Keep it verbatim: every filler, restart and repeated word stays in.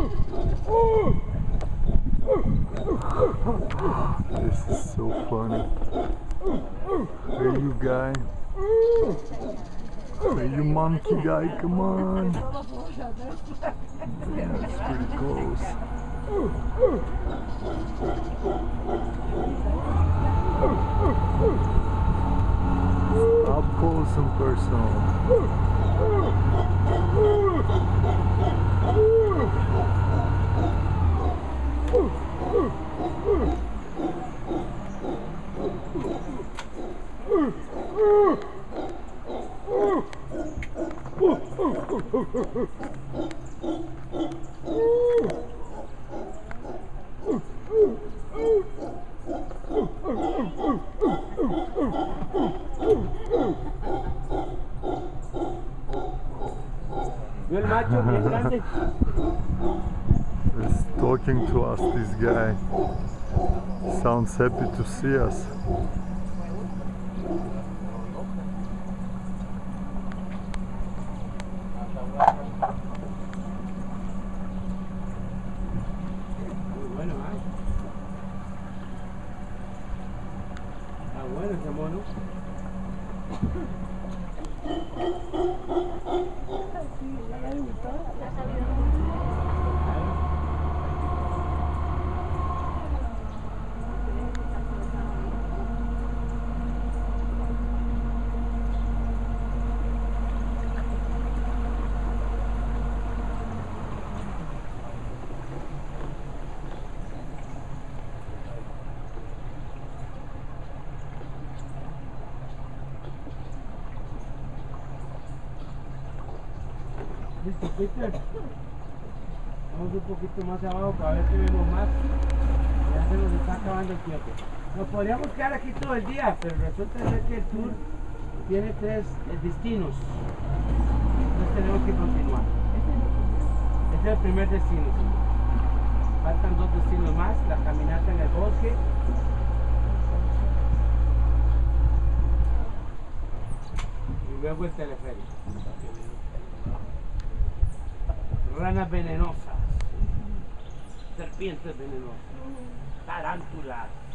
This is so funny. Hey, you guy. Hey, you monkey guy, come on. Yeah, it's pretty close. Up close and personal. El macho bien grande. He's talking to us, this guy. Sounds happy to see us. Muy bueno, ¿eh? Está bueno ese mono. Listo, Peter. Vamos un poquito más abajo para ver si vemos más. Ya se nos está acabando el tiempo. Nos podríamos quedar aquí todo el día, pero resulta ser que el tour tiene tres eh, destinos. Entonces tenemos que continuar. Este es el primer destino. Faltan dos destinos más, la caminata en el bosque. Y luego el teleférico. Ranas venenosas, serpientes venenosas, tarántulas.